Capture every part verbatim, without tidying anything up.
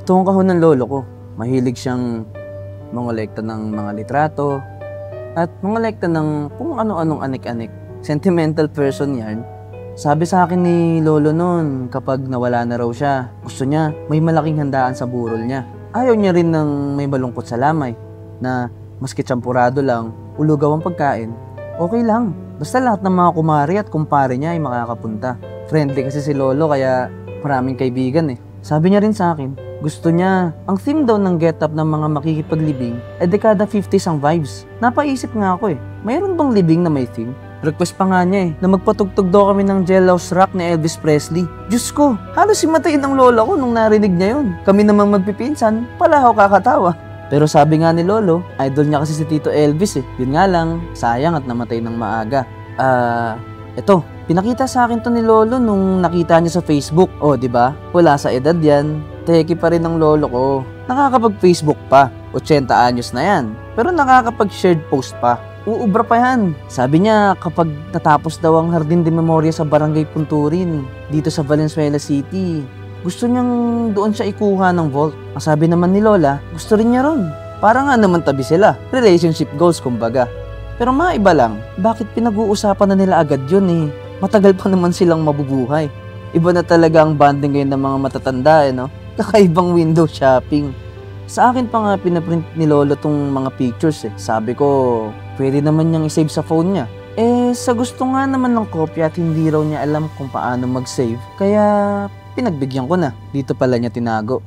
Ito ang kahon ng lolo ko. Mahilig siyang mangolekta ng mga litrato at mangolekta ng kung ano-anong anik-anik. Sentimental person yan. Sabi sa akin ni lolo noon, kapag nawala na raw siya, gusto niya may malaking handaan sa burol niya. Ayaw niya rin ng may malungkot sa lamay, na maski tsampurado lang, ulugaw ang pagkain. Okay lang, basta lahat ng mga kumari at kumpare niya ay makakapunta. Friendly kasi si lolo kaya maraming kaibigan eh. Sabi niya rin sa akin, gusto niya, ang theme daw ng get-up ng mga makikipaglibing ay dekada fifties ang vibes. Napaisip nga ako eh, mayroon bang libing na may theme? Request pa nga niya eh, na magpatugtog daw kami ng Jailhouse Rock ni Elvis Presley. Diyos ko, halos himatayin ang lola ko nung narinig niya yun. Kami namang magpipinsan, pala ako kakatawa. Pero sabi nga ni lolo, idol niya kasi si Tito Elvis eh. Yun nga lang, sayang at namatay ng maaga. Ah, uh, eto, pinakita sa akin to ni lolo nung nakita niya sa Facebook. O, di ba? Wala sa edad yan. Teki pa rin ng lolo ko. Nakakapag-Facebook pa. eighty anyos na yan. Pero nakakapag-shared post pa. Uubra pa yan. Sabi niya kapag natapos daw ang Hardin de Memoria sa Barangay Punturin, dito sa Valenzuela City, gusto niyang doon siya ikuha ng vault. Ang sabi naman ni lola, gusto rin niya ron. Para nga naman tabi sila. Relationship goals kumbaga. Pero maiba lang, bakit pinag-uusapan na nila agad yun eh? Matagal pa naman silang mabubuhay. Iba na talaga ang bonding ngayon ng mga matatanda eh, no? Kakaibang window shopping. Sa akin pa nga pinaprint ni lolo tong mga pictures eh. Sabi ko, pwede naman niyang isave sa phone niya. Eh, sa gusto nga naman ng kopya at hindi raw niya alam kung paano mag-save. Kaya, pinagbigyan ko na. Dito pala niya tinago.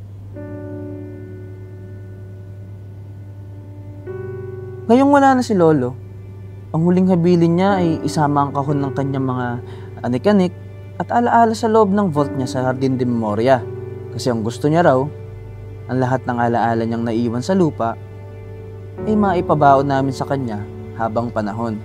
Ngayong wala na si lolo, ang huling habilin niya ay isama ang kahon ng kanyang mga anik-anik at alaala sa loob ng vault niya sa Hardin de Memoria. Kasi ang gusto niya raw, ang lahat ng alaala niyang naiwan sa lupa, ay maipabaon namin sa kanya habang panahon.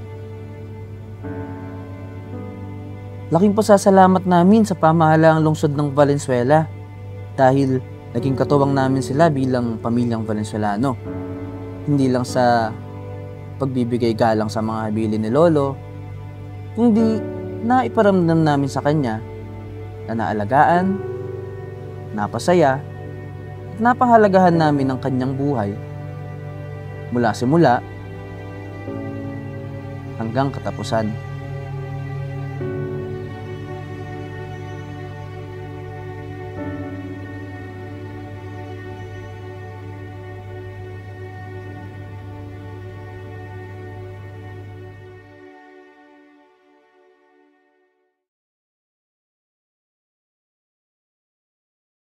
Laking pasasalamat namin sa pamahalaang lungsod ng Valenzuela dahil naging katuwang namin sila bilang pamilyang Valenzuelano. Hindi lang sa pagbibigay galang sa mga habilin ni lolo, kundi naiparamdam namin sa kanya na naalagaan, napasaya, at napahalagahan namin ang kanyang buhay mula simula hanggang katapusan.